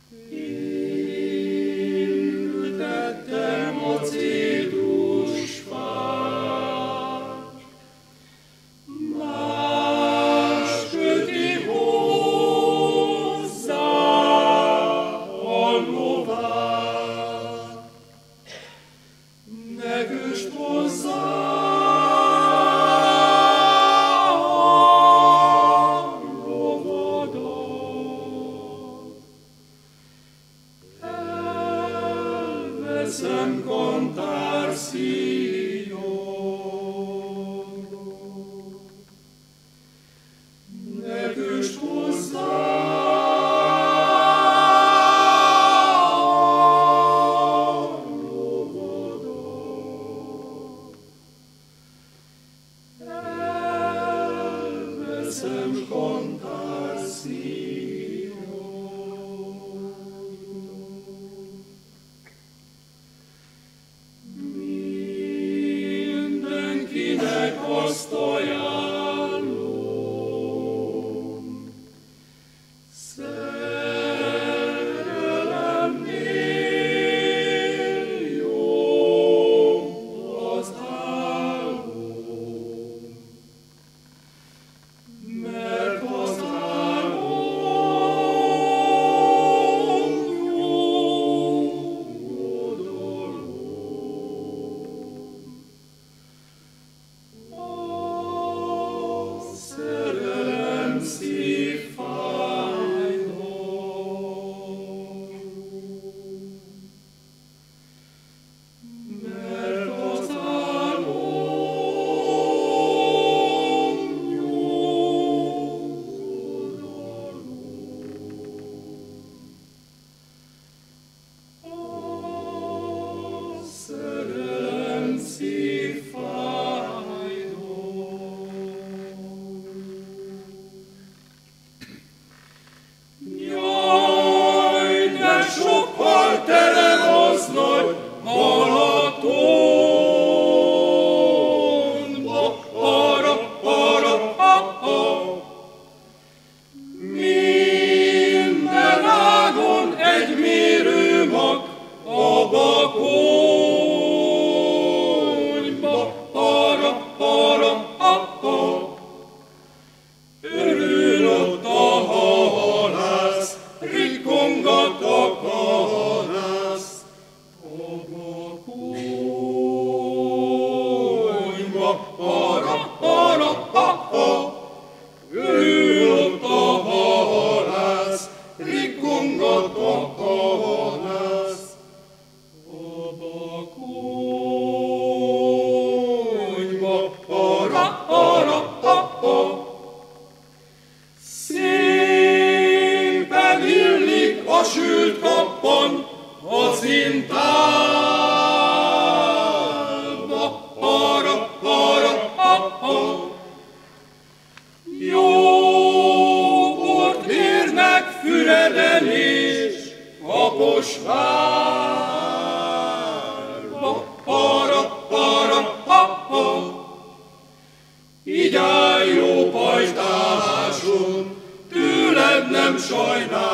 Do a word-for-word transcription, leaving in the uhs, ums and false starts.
Ültettem a cédrus fát, más köti hozzá a lovát, ne kösd hozzá a lovadat. Elveszem kantár szíjat, ne kösd hozzá a lovadat. Elveszem kantár szíjat. Mindenkinek azt ajánlom, szerelemnél jobb az álom, mert az álom nyugodalom. A szerelem szívfájdalom, mert az álom nyugodalom. A szerelem szívfájdalom. Jaj, de sokkal terem az nagy Balatonba, arra, arra, ha-ha. Minden ágon egy mérőmag a bakonyba, arra, arra, ha-ha. Örül ott a halász, rikkongat a kanász, a bakonyba, arra, arra, ha-ha. Örül ott a halász, rikkongat a kanász, a bakonyba, arra, arra, ha-ha. Szépen illik a sült kappan a cintárba, arra, arra, ha-ha. Jókort érnek Füreden és Kaposvárba, arra, arra, ha-ha. Így áll jó pajtáson, tőled nem sajnál.